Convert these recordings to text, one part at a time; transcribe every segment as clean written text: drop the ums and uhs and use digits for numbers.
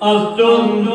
ಅಷ್ಟೊಂದು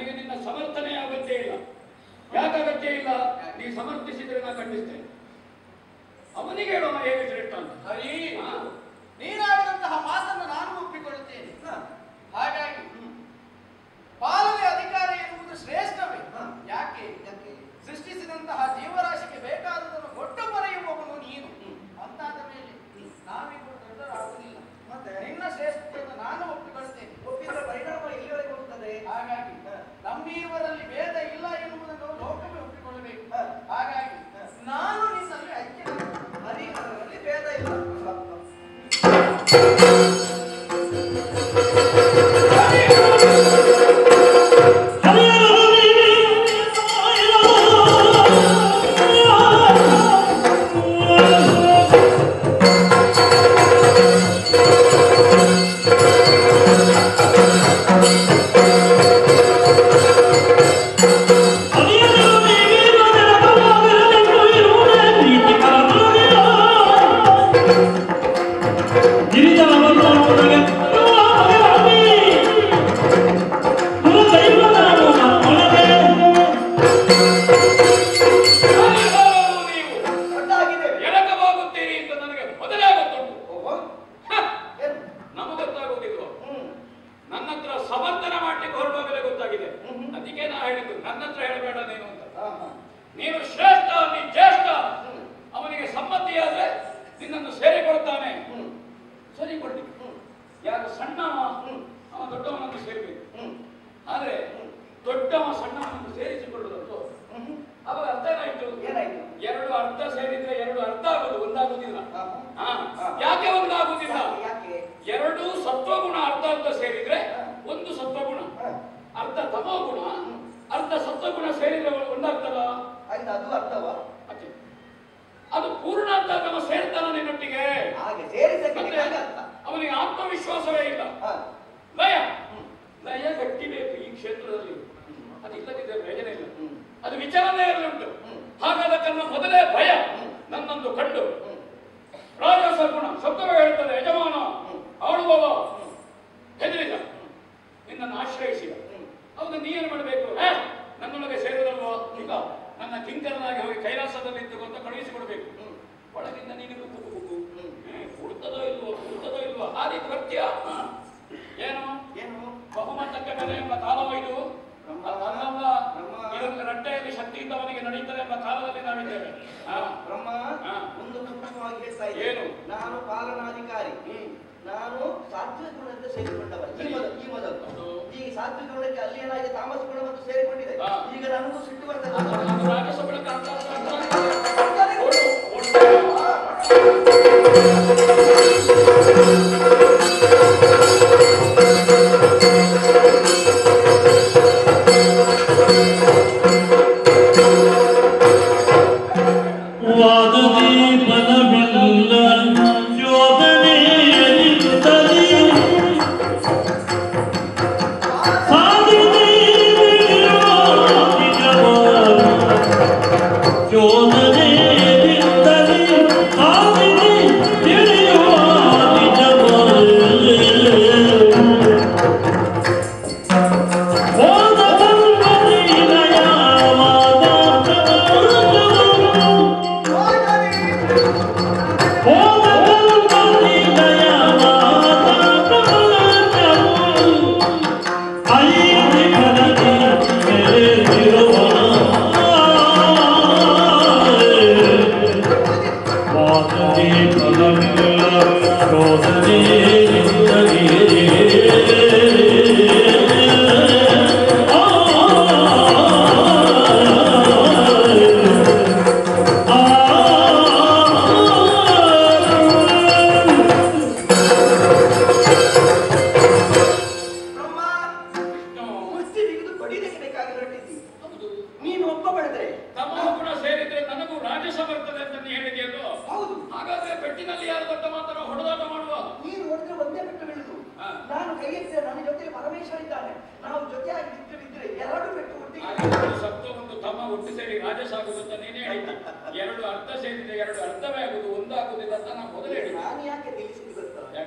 ನನಗೆ ನಿನ್ನ ಸಮರ್ಥನೆಯ ಅಗತ್ಯ ಇಲ್ಲ. ಯಾಕೆ ಅಗತ್ಯ ಇಲ್ಲ? ನೀ ಸಮರ್ಥಿಸಿದ್ರೆ ನಾನು ಖಂಡಿಸ್ತೇನೆ. ಅವನಿಗೆ ಹೇಳೋಣ ಹೇಗೆ ಶ್ರೇಷ್ಠ ಅಂತ. ಹರಿ, ನೀನಾಡಿದಂತಹ ಮಾತನ್ನು ನಾನು ಒಪ್ಪಿಕೊಳ್ಳುತ್ತೇನೆ. ಹಾಗಾಗಿ ಪಾಲನೆ ಅಧಿಕಾರ ಎನ್ನುವುದು ಶ್ರೇಷ್ಠವೇ. ಯಾಕೆ ಸೃಷ್ಟಿಸಿದಂತಹ ಜೀವರಾಶಿಗೆ ಬೇಕಾದದನ್ನು ಕೊಟ್ಟು ಬರೆಯುವವನು ನೀನು. ಅಂತಾದ ಮೇಲೆ ನಾವಿಬ್ಬರು ದೊಡ್ಡರಾಗುವುದಿಲ್ಲ. ಮತ್ತೆ ನಿನ್ನ ಶ್ರೇಷ್ಠತೆಯನ್ನು ನಾನು ಒಪ್ಪಿಕೊಳ್ಳುತ್ತೇನೆ. ಒಪ್ಪಿದ ಪರಿಣಾಮ ಇಲ್ಲಿವರೆಗೆ ಹೋಗುತ್ತದೆ. ಹಾಗಾಗಿ ನಮ್ಮೀವರಲ್ಲಿ ಭೇದ ಇಲ್ಲ ಎನ್ನುವುದನ್ನು ಲೋಕವೇ ಒಪ್ಪಿಕೊಳ್ಳಬೇಕು. ಹಾಗಾಗಿ ನಾನು ನಿನ್ನಲ್ಲಿ ಐಕ್ಯ. ಹರಿಹರರಲ್ಲಿ ಭೇದ ಇಲ್ಲ.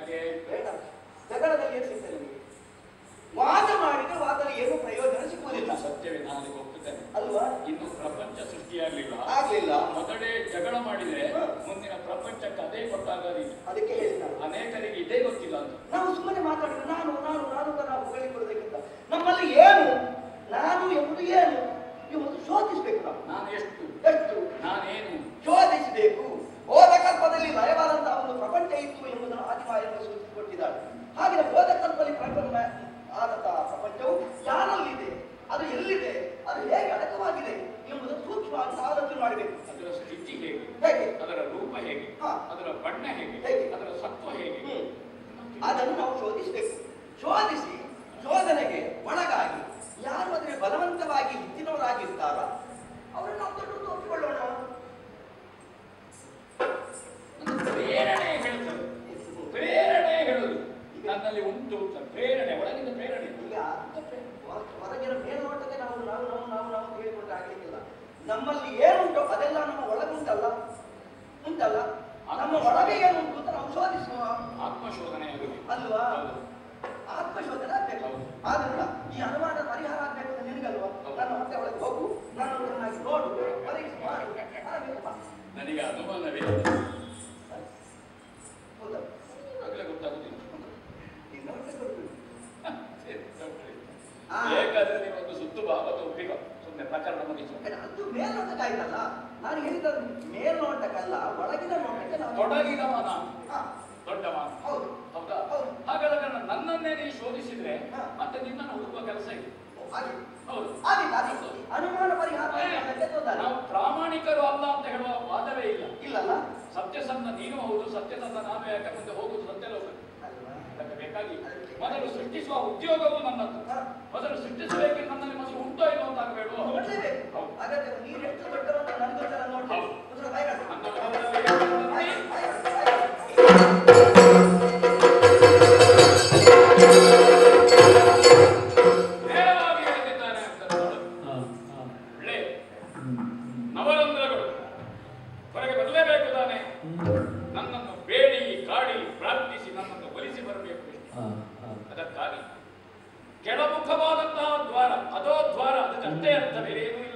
ಜಗಳದಲ್ಲಿ ಏನು ಸಿಗ್ತದೆ ನಿಮಗೆ? ವಾದ ಮಾಡಿದ್ರೆ ವಾದದಲ್ಲಿ ಏನು ಪ್ರಯೋಜನ ಸಿಗುವುದಿಲ್ಲ. ಅದಕ್ಕೆ ಹೇಳಿದ್ದಾರೆ ಅನೇಕರಿಗೆ ಇದೇ ಗೊತ್ತಿಲ್ಲ ಅಂತ. ನಾವು ಸುಮ್ಮನೆ ಮಾತಾಡಿದ್ರೆ ನಾನು ನಾನು ನಾನು ಅಂತ ನಾವು ಹೊಗಳಿಕೊಳ್ಳೋದಕ್ಕಿಂತ ನಮ್ಮಲ್ಲಿ ಏನು ನಾನು ಎಂಬುದು ಏನು ಎಂಬುದು ಶೋಧಿಸಬೇಕು. ನಾನು ಎಷ್ಟು ಎಷ್ಟು ನಾನೇನು ಶೋಧಿಸಬೇಕು. ಹೋದ ಕಲ್ಪದಲ್ಲಿ ಲಯವಾದಂತಹ ಒಂದು ಪ್ರಪಂಚ ಇತ್ತು ಎಂಬುದನ್ನು ಆದಿಮಾಯನ್ನು ಸೂಚಿಸಿಕೊಟ್ಟಿದ್ದಾಳೆ. ಹಾಗೆ ಹೋದ ಕಲ್ಪದಲ್ಲಿ ಪ್ರಪಂಚ ಆದಂತಹ ಪ್ರಪಂಚವು ಯಾರಲ್ಲಿದೆ, ಅದು ಎಲ್ಲಿದೆ, ಅದು ಹೇಗೆ ಅಡಕವಾಗಿದೆ ಎಂಬುದನ್ನು ಸೂಕ್ಷ್ಮವಾಗಿ ಆಲೋಚನೆ ಮಾಡಬೇಕು. ಅದರ ಸ್ಥಿತಿ ಹೇಗೆ, ಹೇಗೆ, ಅದರ ರೂಪ ಹೇಗೆ, ಅದರ ಬಣ್ಣ ಹೇಗೆ, ಹೇಗೆ, ಅದರ ಸತ್ವ ಹೇಗೆ, ಅದನ್ನು ನಾವು ಶೋಧಿಸಬೇಕು. ಶೋಧಿಸಿ ಶೋಧನೆಗೆ ಒಳಗಾಗಿ ಯಾರು ಅದರ ಬಲವಂತವಾಗಿ ಹಿಂದಿನವರಾಗಿರ್ತಾರೋ ಅವರನ್ನು ನಾವು ದೊಡ್ಡ ಒಪ್ಪಿಕೊಳ್ಳೋಣ. ಪ್ರೇರಣೆ ಹೇಳ್ತಾರೆ, ಪ್ರೇರಣೆ ಹೇಳುದು ನನ್ನಲ್ಲಿ ಉಂಟು ಅಂತ. ಪ್ರೇರಣೆ ಒಳಗಿನ ಪ್ರೇರಣೆ. ಈಗ ಹೊರಗಿನ ಮೇಲ್ನೋಟಕ್ಕೆ ನಾವು ನಾವು ನಾವು ನಾವು ನಾವು ಹೇಳಿಕೊಂಡ್ರೆ ಆಗಲಿಕ್ಕಿಲ್ಲ. ನಮ್ಮಲ್ಲಿ ಏನುಂಟು ಅದೆಲ್ಲ ನಮ್ಮ ಒಳಗುಂಟಲ್ಲ, ಉಂಟಲ್ಲ. ನಮ್ಮ ಒಳಗೆ ಏನುಂಟು ಅಂತ ನಾವು ಶೋಧಿಸುವ. ಆತ್ಮಶೋಧನೆ ಆಗುತ್ತೆ ಅಲ್ವಾ? ಆತ್ಮಶೋಧನೆ ಆಗ್ಬೇಕು. ಆದ್ರಿಂದ ಈ ಅನುಮಾನ ಪರಿಹಾರ ಆಗ್ಬೇಕು ಅಂತ ನಿನಗಲ್ವಾ? ನನ್ನ ಮತ್ತೆ ಒಳಗೆ ಹೋಗು, ನಾನು ಚೆನ್ನಾಗಿ ನೋಡು, ಪರೀಕ್ಷೆ ಮಾಡು, ನನಗೆ ಅನುಮಾನವೇ ಹೌದಾ? ಆಗಲೇ ಗೊತ್ತಾಗುದಿಲ್ಲ. ಆ. ಬೇಕಾದ್ರೆ ನೀವೊಂದು ಸುತ್ತು ಬಾಬತ್ತು ಒಪ್ಪಿಕೊ, ಸುಮ್ಮನೆ ಪ್ರಕರಣ ಮುಗಿಸು. ಅದು ಮೇಲ್ನೋಟಕ್ಕಾಯ್ತಲ್ಲ. ನಾನು ಹೇಳಿದ ಮೇಲ್ನೋಟಕ್ಕಲ್ಲ, ಒಳಗಿನ ನೋಟಕ್ಕೆ ನಾವು ತೊಡಗಿದ ಮನ ಹಾ, ದೊಡ್ಡ ಮನ. ಹೌದು ಹೌದಾ? ಹೌದು. ಹಾಗಾದ್ರೆ ನನ್ನನ್ನೇ ನೀವು ಶೋಧಿಸಿದ್ರೆ ಹಾ. ಮತ್ತೆ ನಿನ್ನನ್ನು ಹುಡುಕುವ ಕೆಲಸ ಇದೆ. ಹಾಗೆ ಹೌದು. ಆದಿಲ್ಲ ಆದಿಲ್ಲ. ಅನುಮಾನ ಪರಿಹಾರ ಮಾಡಲಿಕ್ಕೆ ತೊಂದರೆ. ನಾವು ಪ್ರಾಮಾಣಿಕರು ಅಲ್ಲ ಅಂತ ಹೇಳುವ ವಾದವೇ ಇಲ್ಲ. ಇಲ್ಲಲ್ಲ? ಸತ್ಯಸಂಧ ನೀನು ಹೌದು, ಸತ್ಯಸಂಧ ನಾನು, ಯಾಕೆ ಮುಂದೆ ಹೋಗುದು ಸತ್ಯಲೋಕ. ಅಲ್ವಾ? ಅದಕ್ಕೆ ಬೇಕಾಗಿ ಮೊದಲು ಸೃಷ್ಟಿಸುವ ಉದ್ಯೋಗವು ನನ್ನದು. ಮೊದಲು ಸೃಷ್ಟಿಸಬೇಕೆಂದು ನನ್ನಲ್ಲಿ ಮೊದಲು ಉಂಟೋ ಇಲ್ಲೋ ಅಂತ ಆಗಬೇಡ. ನೋಡ್ಲೇಬೇಕು. ಹೌದು. ಹಾಗಾದ್ರೆ ನೀನು ಎಷ್ಟು ದೊಡ್ಡವಂತ ನನಗೋಸ್ಕರ ನೋಡ್ಬೇಕು. ಹೌದು. ಒಂದ್ಸಲ ಬಾಯ್ಗಾಡು. ನನ್ನ ಗಮನದಲ್ಲಿ ಬಾಯ್- ಬಾಯ್- ಬಾಯ್- ನೇರವಾಗಿ ಹೇಳ್ತಿದ್ದಾನೆ ಅಂತ ನೋಡು. ಒಳ್ಳೆ ನವರಂಧ್ರಗಳು ಹೊರಗೆ ಬರಲೇಬೇಕು ತಾನೆ. ನನ್ನನ್ನು ಬೇಡಿ ಕಾಡಿ ಪ್ರಾರ್ಥಿಸಿ ನನ್ನನ್ನು ಒಲಿಸಿ ಬರಬೇಕು. ಅದಕ್ಕಾಗಿ ಕೆಳಮುಖವಾದಂತಹ ದ್ವಾರ, ಅದೋ ದ್ವಾರ, ಅದಕ್ಕಷ್ಟೇ ಅರ್ಥ, ಬೇರೆ ಏನೂ